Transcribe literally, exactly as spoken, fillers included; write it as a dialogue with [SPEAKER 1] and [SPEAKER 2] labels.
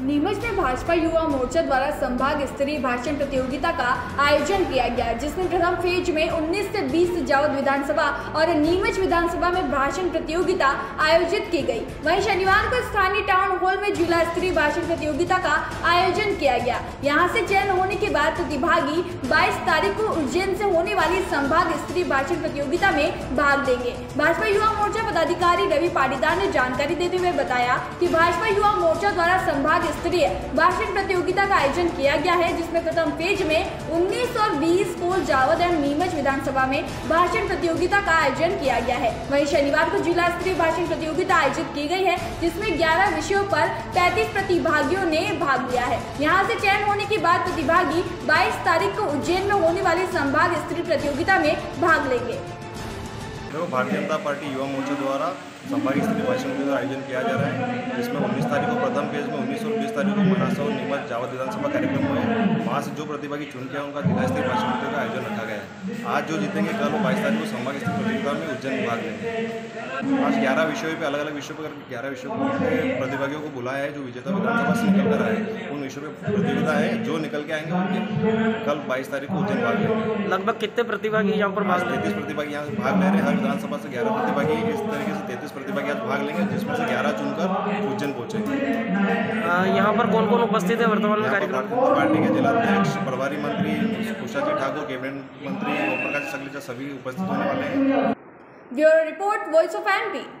[SPEAKER 1] नीमच में भाजपा युवा मोर्चा द्वारा संभाग स्तरीय भाषण प्रतियोगिता का आयोजन किया गया, जिसमें प्रथम फेज में उन्नीस से बीस जावद विधानसभा और नीमच विधानसभा में भाषण प्रतियोगिता आयोजित की गई। वहीं शनिवार को स्थानीय टाउन हॉल में जिला स्तरीय भाषण प्रतियोगिता का आयोजन किया गया। यहां से चयन होने के बाद प्रतिभागी बाईस तारीख को उज्जैन से होने वाली संभाग स्तरीय भाषण प्रतियोगिता में भाग लेंगे। भाजपा युवा मोर्चा पदाधिकारी रवि पाटीदार ने जानकारी देते हुए बताया कि भाजपा युवा मोर्चा द्वारा संभाग स्तरीय भाषण प्रतियोगिता का आयोजन किया गया है, जिसमें प्रथम फेज में उन्नीस और बीस को जावद एवं नीमच विधानसभा में भाषण प्रतियोगिता का आयोजन किया गया है। वहीं शनिवार को जिला स्तरीय भाषण प्रतियोगिता आयोजित की गई है, जिसमें ग्यारह विषयों पर पैंतीस प्रतिभागियों ने भाग लिया है। यहां से चयन होने के बाद प्रतिभागी बाईस तारीख को उज्जैन में होने वाली संभाग स्तरीय प्रतियोगिता में भाग लेंगे।
[SPEAKER 2] भारतीय जनता पार्टी युवा मोर्चा द्वारा संभागीय स्तरीय भाषण प्रतियोगिता आयोजन किया जा रहा है, जिसमें उन्नीस तारीख को प्रथम फेज में उन्नीस और बीस तारीख को मनासा और नीमच जावद विधानसभा कार्यक्रम हुए। वहाँ से जो प्रतिभागी चुन के उनका जिला स्तरीय भाषण प्रतियोगिता का आयोजन रखा गया है। आज जो जीतेंगे कल वो बाईस तारीख को संभाग स्तरीय प्रतियोगिता में उज्जैन में भाग लेंगे। आज ग्यारह विषयों पर अलग अलग विषयों पर ग्यारह विषयों के प्रतिभागियों को बुलाया है, जो विजेता विधानसभा से निकल कर आए उन विषयों पर प्रतियोगिता है। जो निकल के आएंगे उनके कल बाईस तारीख को उज्जैन भाग लेंगे।
[SPEAKER 3] लगभग कितने प्रतिभागी यहाँ पर भाग
[SPEAKER 2] तैंतीस प्रतिभागी यहाँ भाग ले रहे हैं। हर विधानसभा से ग्यारह प्रतिभागी, इस तरीके से तैंतीस प्रतिभागी आज भाग लेंगे, जिसमें से ग्यारह चुनकर उज्जैन पहुंचेंगे।
[SPEAKER 3] यहाँ पर कौन कौन उपस्थित है वर्तमान में कार्यक्रम?
[SPEAKER 2] पार्टी के जिलाध्यक्ष, प्रभारी मंत्री कुशा जी ठाकुर, कैबिनेट मंत्री ओम प्रकाश सगलेचा सभी उपस्थित होने वाले हैं।
[SPEAKER 1] Bureau report, voice of MP.